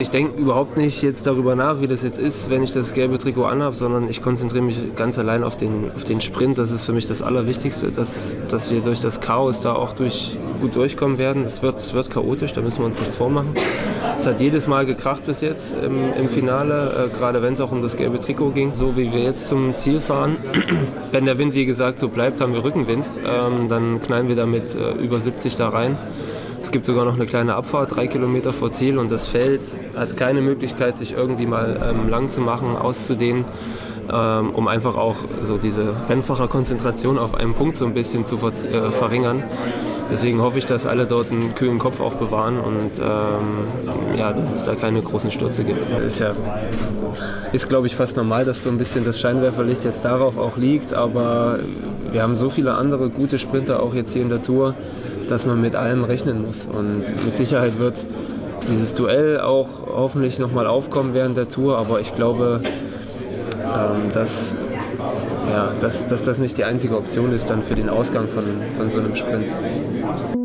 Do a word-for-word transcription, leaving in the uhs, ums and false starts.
Ich denke überhaupt nicht jetzt darüber nach, wie das jetzt ist, wenn ich das gelbe Trikot anhabe, sondern ich konzentriere mich ganz allein auf den, auf den Sprint. Das ist für mich das Allerwichtigste, dass, dass wir durch das Chaos da auch durch, gut durchkommen werden. Es wird, es wird chaotisch, da müssen wir uns nichts vormachen. Es hat jedes Mal gekracht bis jetzt im, im Finale, äh, gerade wenn es auch um das gelbe Trikot ging. So wie wir jetzt zum Ziel fahren, wenn der Wind wie gesagt so bleibt, haben wir Rückenwind, ähm, dann knallen wir da mit äh, über siebzig da rein. Es gibt sogar noch eine kleine Abfahrt, drei Kilometer vor Ziel, und das Feld hat keine Möglichkeit, sich irgendwie mal ähm, lang zu machen, auszudehnen, ähm, um einfach auch so diese Rennfahrerkonzentration auf einen Punkt so ein bisschen zu ver äh, verringern. Deswegen hoffe ich, dass alle dort einen kühlen Kopf auch bewahren und ähm, ja, dass es da keine großen Stürze gibt. Ist ja, ist glaube ich fast normal, dass so ein bisschen das Scheinwerferlicht jetzt darauf auch liegt, aber wir haben so viele andere gute Sprinter auch jetzt hier in der Tour, dass man mit allem rechnen muss, und mit Sicherheit wird dieses Duell auch hoffentlich nochmal aufkommen während der Tour, aber ich glaube, ähm, dass, ja, dass, dass das nicht die einzige Option ist dann für den Ausgang von, von so einem Sprint.